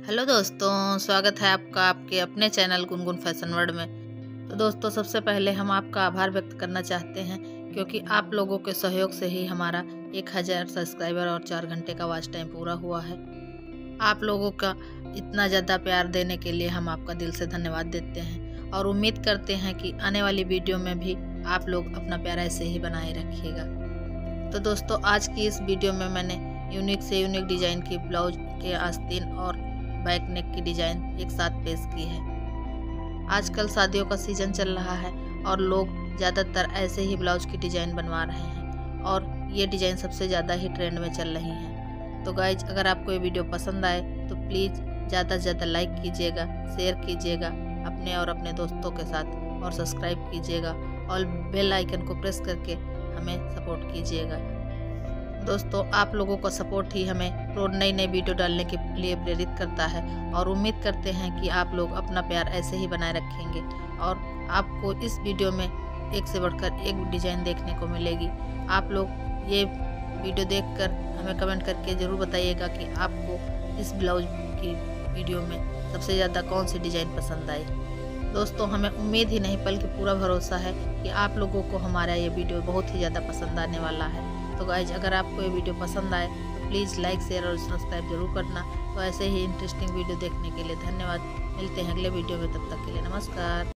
Hello दोस्तों, स्वागत है आपका आपके अपने चैनल गुनगुन फैशन वर्ल्ड में। तो दोस्तों, सबसे पहले हम आपका आभार व्यक्त करना चाहते हैं क्योंकि आप लोगों के सहयोग से ही हमारा 1000 सब्सक्राइबर और 4 घंटे का वॉच टाइम पूरा हुआ है। आप लोगों का इतना ज़्यादा प्यार देने के लिए हम आपका दिल से धन्यवाद देते हैं और उम्मीद करते हैं कि आने वाली वीडियो में भी आप लोग अपना प्यार ऐसे ही बनाए रखिएगा। तो दोस्तों, आज की इस वीडियो में मैंने यूनिक से यूनिक डिज़ाइन की ब्लाउज के आस्तीन और बैक नेक की डिज़ाइन एक साथ पेश की है। आजकल शादियों का सीज़न चल रहा है और लोग ज़्यादातर ऐसे ही ब्लाउज की डिज़ाइन बनवा रहे हैं और ये डिज़ाइन सबसे ज़्यादा ही ट्रेंड में चल रही हैं। तो गाइज, अगर आपको ये वीडियो पसंद आए तो प्लीज़ ज़्यादा से ज़्यादा लाइक कीजिएगा, शेयर कीजिएगा अपने और अपने दोस्तों के साथ और सब्सक्राइब कीजिएगा और बेल आइकन को प्रेस करके हमें सपोर्ट कीजिएगा। दोस्तों, आप लोगों का सपोर्ट ही हमें रोज नई नई वीडियो डालने के लिए प्रेरित करता है और उम्मीद करते हैं कि आप लोग अपना प्यार ऐसे ही बनाए रखेंगे और आपको इस वीडियो में एक से बढ़कर एक डिज़ाइन देखने को मिलेगी। आप लोग ये वीडियो देखकर हमें कमेंट करके ज़रूर बताइएगा कि आपको इस ब्लाउज की वीडियो में सबसे ज़्यादा कौन सी डिज़ाइन पसंद आई। दोस्तों, हमें उम्मीद ही नहीं बल्कि पूरा भरोसा है कि आप लोगों को हमारा ये वीडियो बहुत ही ज़्यादा पसंद आने वाला है। तो गाइज, अगर आपको ये वीडियो पसंद आए तो प्लीज़ लाइक, शेयर और सब्सक्राइब जरूर करना। तो ऐसे ही इंटरेस्टिंग वीडियो देखने के लिए धन्यवाद। मिलते हैं अगले वीडियो में, तब तक के लिए नमस्कार।